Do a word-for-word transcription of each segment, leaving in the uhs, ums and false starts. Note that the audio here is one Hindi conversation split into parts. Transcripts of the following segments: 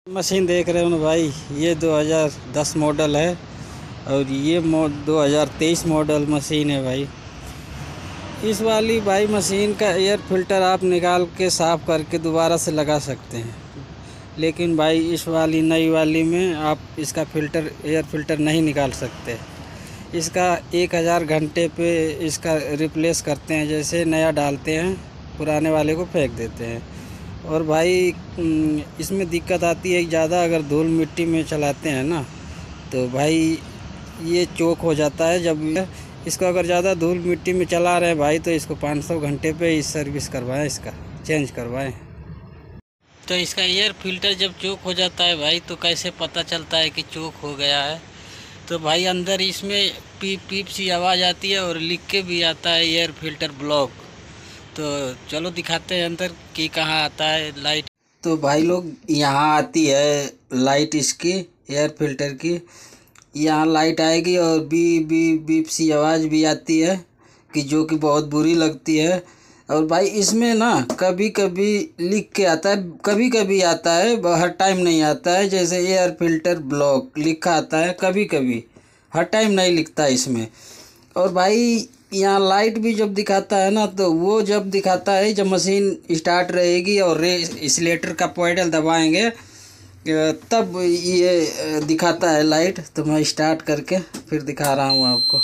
मशीन देख रहे हो ना भाई, ये दो हज़ार दस मॉडल है और ये मो दो हज़ार तेईस मॉडल मशीन है भाई। इस वाली भाई मशीन का एयर फिल्टर आप निकाल के साफ़ करके दोबारा से लगा सकते हैं, लेकिन भाई इस वाली नई वाली में आप इसका फ़िल्टर एयर फिल्टर नहीं निकाल सकते। इसका एक हज़ार घंटे पे इसका रिप्लेस करते हैं, जैसे नया डालते हैं पुराने वाले को फेंक देते हैं। और भाई इसमें दिक्कत आती है ज़्यादा, अगर धूल मिट्टी में चलाते हैं ना तो भाई ये चोक हो जाता है। जब इसको अगर ज़्यादा धूल मिट्टी में चला रहे हैं भाई तो इसको पाँच सौ घंटे पे इस सर्विस करवाएं, इसका चेंज करवाएं। तो इसका एयर फिल्टर जब चोक हो जाता है भाई तो कैसे पता चलता है कि चोक हो गया है? तो भाई अंदर इसमें पीप पीप सी आवाज़ आती है और लिख के भी आता है एयर फिल्टर ब्लॉक। तो चलो दिखाते हैं अंदर कि कहाँ आता है लाइट। तो भाई लोग यहाँ आती है लाइट इसकी एयर फिल्टर की, यहाँ लाइट आएगी और बी बी बीप सी आवाज़ भी आती है कि जो कि बहुत बुरी लगती है। और भाई इसमें ना कभी कभी लिख के आता है, कभी कभी आता है, हर टाइम नहीं आता है। जैसे एयर फिल्टर ब्लॉक लिखा आता है कभी कभी, हर टाइम नहीं लिखता इसमें। और भाई यहाँ लाइट भी जब दिखाता है ना तो वो जब दिखाता है जब मशीन स्टार्ट रहेगी और रेसिलेटर का पैडल दबाएंगे तब ये दिखाता है लाइट। तो मैं स्टार्ट करके फिर दिखा रहा हूँ आपको।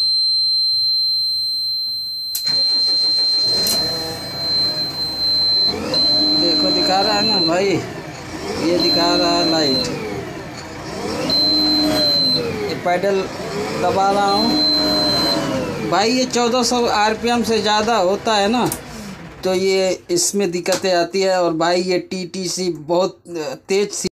देखो दिखा रहा है ना भाई, ये दिखा रहा है लाइट। ये पैडल दबा रहा हूँ भाई, ये चौदह सौ आरपीएम से ज़्यादा होता है ना तो ये इसमें दिक्कतें आती है। और भाई ये टीटीसी बहुत तेज़